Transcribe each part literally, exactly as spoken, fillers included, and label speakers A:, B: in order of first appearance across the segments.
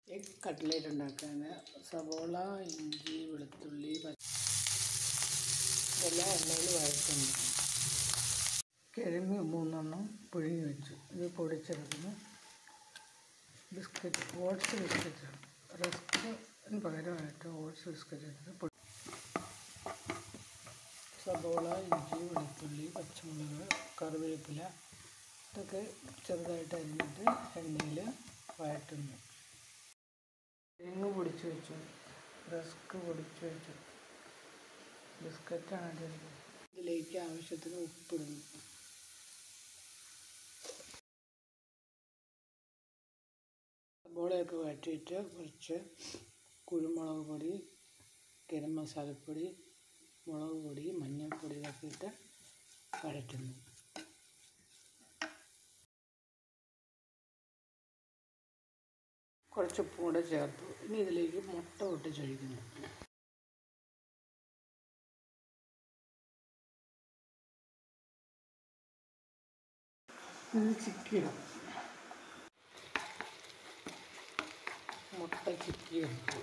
A: Egg cutlet ഉണ്ടാക്കാൻ സവോള, ഇഞ്ചി, വെളുത്തുള്ളി ഇതെല്ലാം എണ്ണയിൽ വഴറ്റുന്നു. കിഴങ്ങ് മൂന്നെണ്ണം പുഴുങ്ങി വെച്ചു. ഇത് പൊടിച്ചെടുക്കുന്നു. ബിസ്ക്കറ്റ്, ഓട്സ് ബിസ്ക്കറ്റ്, റസ്കിന് പകരമായിട്ട് ഓട്സ് ബിസ്ക്കറ്റ് എടുത്ത് പൊടി. സവോള, ഇഞ്ചി, വെളുത്തുള്ളി, പച്ചമുളക്, കറിവേപ്പില ഇതൊക്കെ ചെറുതായിട്ട് അരിഞ്ഞിട്ട് എണ്ണയിൽ വഴറ്റുന്നു. കിഴങ്ങ് പൊടിച്ച് വെച്ചു, റസ്ക് പൊടിച്ച് വെച്ചു, ബിസ്ക്കറ്റാണ് അതിലേക്ക്. ഇതിലേക്ക് ആവശ്യത്തിന് ഉപ്പിടുന്നു. സവോളയൊക്കെ വഴറ്റിയിട്ട് കുറച്ച് കുരുമുളക് പൊടി, ഗരം മസാലപ്പൊടി, മുളക് പൊടി, മഞ്ഞൾപ്പൊടി ഇതൊക്കെ ഇട്ട് വഴറ്റുന്നു. കുറച്ച് ഉപ്പും കൂടെ ചേർത്തു. ഇനി ഇതിലേക്ക് മുട്ട പൊട്ടിച്ചൊഴിക്കുന്നു. ഇത് ചിക്കിയിടും. മുട്ട ചിക്കിയെടുത്തു.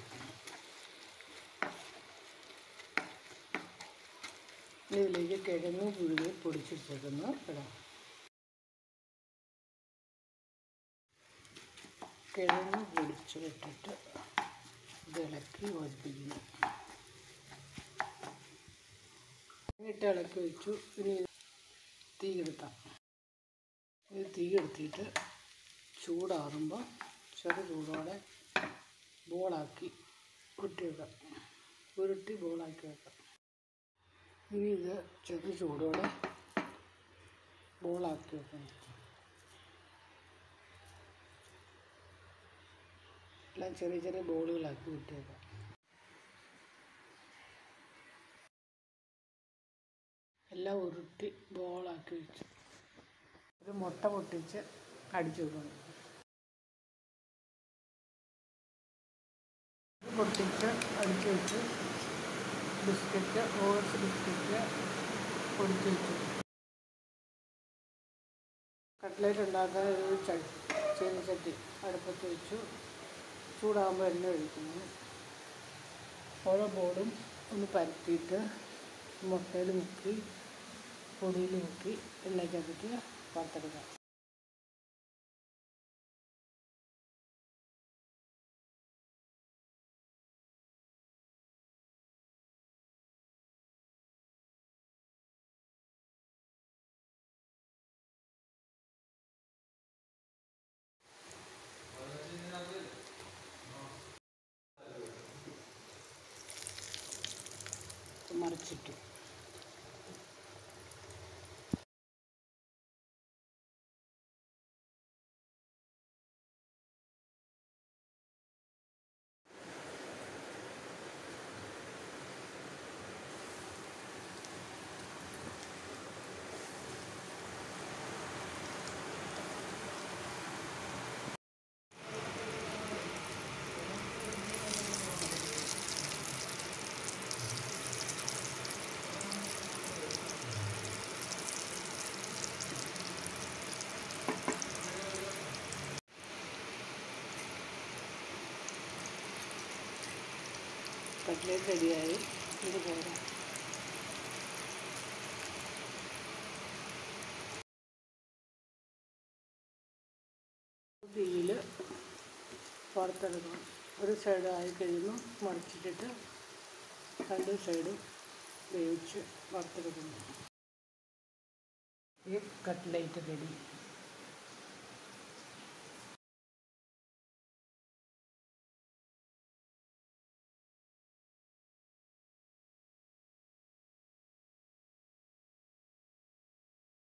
A: ഇതിലേക്ക് കിഴങ്ങ് പുഴുങ്ങി പൊടിച്ചിട്ടേക്കുന്നു ഇടാം. കിഴങ്ങ് പൊടിച്ചിട്ടിട്ട് ഇത് ഇളക്കി യോജിപ്പിക്കുന്നു. ഇട്ട് ഇളക്കി വെച്ചു. ഇനി തീ കെടുത്താം. ഇത് തീ കെടുത്തിട്ട് ചൂടാറുമ്പോൾ ചെറു ചൂടോടെ ബോളാക്കി ഉരുട്ടി വെക്കാം. ഉരുട്ടി ബോളാക്കി വെക്കാം. ഇനി ഇത് ചെറു ചൂടോടെ ബോളാക്കി വെക്കണം. എല്ലാം ചെറിയ ചെറിയ ബോളുകളാക്കി വിട്ടേക്കാം. എല്ലാം ഉരുട്ടി ബോളാക്കി വെച്ചു. ഒരു മുട്ട പൊട്ടിച്ച് അടിച്ചു വെക്കണം. പൊട്ടിച്ച് അടിച്ചു വെച്ച് ബിസ്ക്കറ്റ്, ഓട്സ് ബിസ്ക്കറ്റ് പൊടിച്ച് വെച്ചു. കട്ട്ലേറ്റ് ഉണ്ടാക്കാൻ ഒരു ചീനച്ചട്ടി അടുപ്പത്ത് വെച്ചു. ചൂടാകുമ്പോൾ എണ്ണ ഒഴിക്കുന്നു. ഓരോ ബോളും ഒന്ന് പരത്തിയിട്ട് മുട്ടയിൽ മുക്കി പൊടിയിൽ മുക്കി എണ്ണയ്ക്കകത്തിട്ട് വറുത്തെടുക്കാം. മറിച്ചിട്ടു. കട്ട്ലേറ്റ് റെഡിയായി. ഇത് പോരാ. തീയിൽ വറുത്തെടുക്കണം. ഒരു സൈഡ് ആയി കഴിയുമ്പോൾ മറിച്ചിട്ടിട്ട് രണ്ട് സൈഡും വേവിച്ച് വറുത്തെടുക്കുന്നു. ഈ കട്ട്ലേറ്റ് റെഡി.